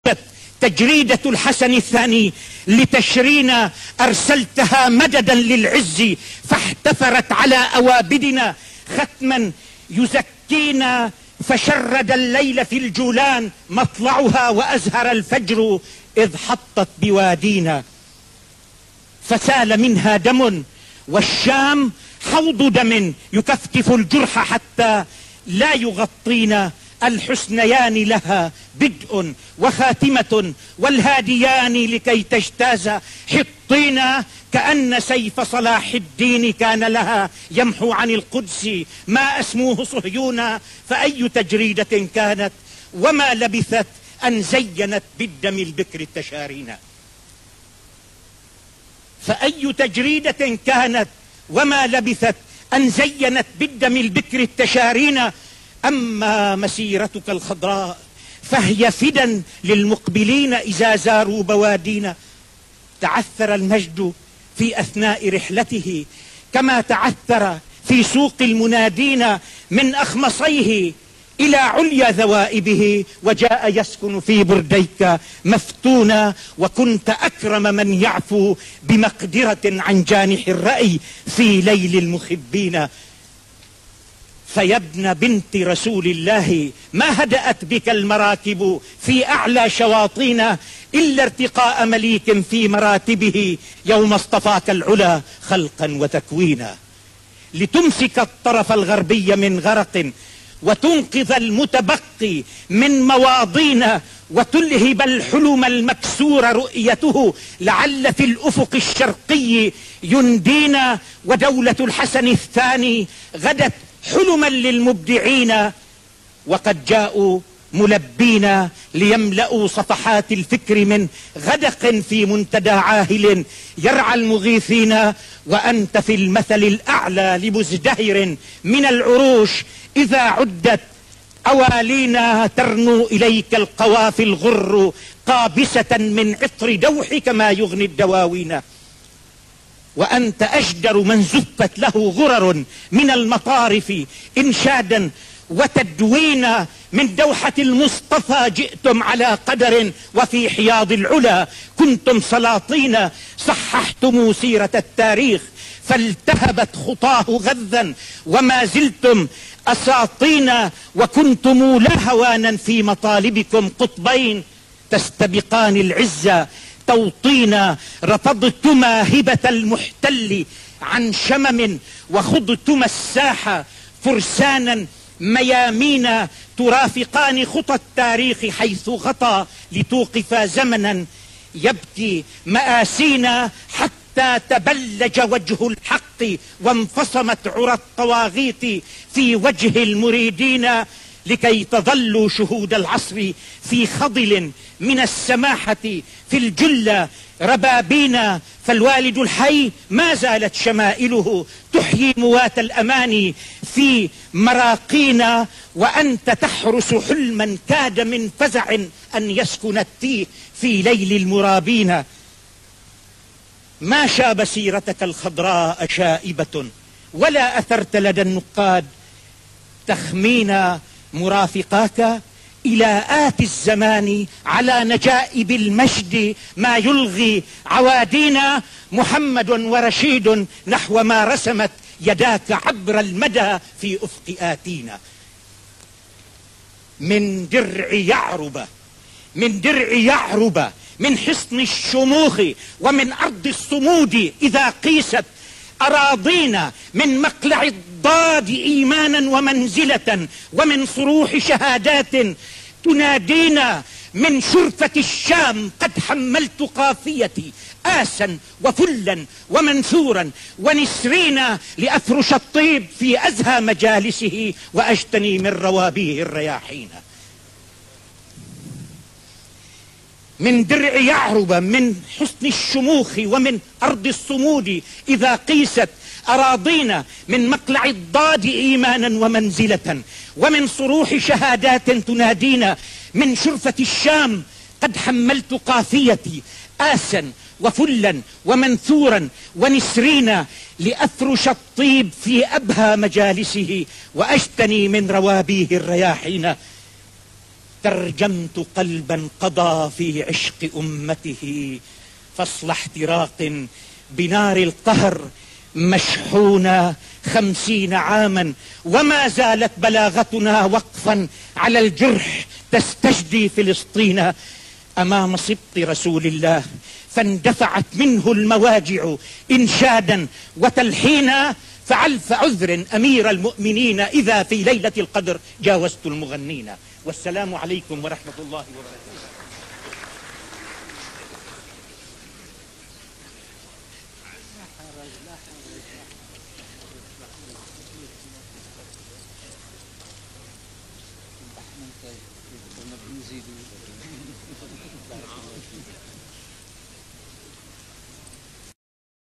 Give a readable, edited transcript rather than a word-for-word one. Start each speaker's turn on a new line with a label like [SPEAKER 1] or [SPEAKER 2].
[SPEAKER 1] تجريدة الحسن الثاني لتشرينا، أرسلتها مددا للعز فاحتفرت على أوابدنا، ختما يزكينا فشرد الليل في الجولان مطلعها، وأزهر الفجر إذ حطت بوادينا. فسال منها دم والشام حوض دم، يكفتف الجرح حتى لا يغطينا. الحسنيان لها بدء وخاتمة، والهاديان لكي تجتاز حطينا. كأن سيف صلاح الدين كان لها يمحو عن القدس ما أسموه صهيونا. فأي تجريدة كانت وما لبثت أن زينت بالدم البكر التشارينا. فأي تجريدة كانت وما لبثت أن زينت بالدم البكر التشارينا. أما مسيرتك الخضراء فهي فدا للمقبلين إذا زاروا بوادينا. تعثر المجد في أثناء رحلته كما تعثر في سوق المنادين، من أخمصيه إلى عليا ذوائبه، وجاء يسكن في برديك مفتونا. وكنت أكرم من يعفو بمقدرة عن جانح الرأي في ليل المخبين. فيا ابن بنت رسول الله ما هدأت بك المراكب في أعلى شواطينا، إلا ارتقاء مليك في مراتبه يوم اصطفاك العلا خلقا وتكوينا. لتمسك الطرف الغربي من غرق، وتنقذ المتبقي من مواضينا، وتلهب الحلم المكسور رؤيته، لعل في الأفق الشرقي يندينا. ودولة الحسن الثاني غدت حلما للمبدعين، وقد جاءوا ملبين ليملأوا صفحات الفكر من غدق في منتدى عاهل يرعى المغيثين. وأنت في المثل الأعلى لمزدهر من العروش، إذا عدت أوالينا ترنو إليك القوافي الغر قابسة من عطر دوحك ما يغني الدواوين. وأنت أجدر من زفت له غرر من المطارف إنشادا وتدوينا. من دوحة المصطفى جئتم على قدر، وفي حياض العلا كنتم سلاطين. صححتم سيرة التاريخ فالتهبت خطاه غذا، وما زلتم أساطين. وكنتم لا هوانا في مطالبكم قطبين، تستبقان العزة توطينا. رفضتما هبة المحتل عن شمم، وخضتما الساحة فرسانا ميامينا. ترافقان خطى التاريخ حيث غطى، لتوقف زمنا يبكي مآسينا. حتى تبلج وجه الحق وانفصمت عرى الطواغيت في وجه المريدين، لكي تظلوا شهود العصر في خضل من السماحة في الجلة ربابينا. فالوالد الحي ما زالت شمائله تحيي موات الأماني في مراقينا. وأنت تحرس حلما كاد من فزع أن يسكن التيه في ليل المرابين. ما شاب سيرتك الخضراء شائبة، ولا أثرت لدى النقاد تخمينا. مرافقاك إلى آتي الزمان على نجائب المجد ما يلغي عوادينا. محمد ورشيد نحو ما رسمت يداك عبر المدى في أفق آتينا. من درع يعرب من حصن الشموخ ومن أرض الصمود، إذا قيست أراضينا من مقلع الضاد إيمانا ومنزلة، ومن صروح شهادات تنادينا. من شرفة الشام قد حملت قافيتي آسا وفلا ومنثورا ونسرينا، لأفرش الطيب في أزهى مجالسه وأجتني من روابيه الرياحين. من درع يعرب من حصن الشموخ ومن أرض الصمود، إذا قيست أراضينا من مقلع الضاد إيمانا ومنزلة، ومن صروح شهادات تنادينا. من شرفة الشام قد حملت قافيتي آسا وفلا ومنثورا ونسرينا، لأفرش الطيب في أبهى مجالسه وأجتني من روابيه الرياحين. ترجمت قلبا قضى في عشق أمته، فصل احتراق بنار القهر مشحونة 50 عاما، وما زالت بلاغتنا وقفا على الجرح تستجدي فلسطين أمام سبط رسول الله، فاندفعت منه المواجع إنشادا وتلحينا، فعلف عذر أمير المؤمنين إذا في ليلة القدر جاوزت المغنين. والسلام عليكم ورحمة الله وبركاته.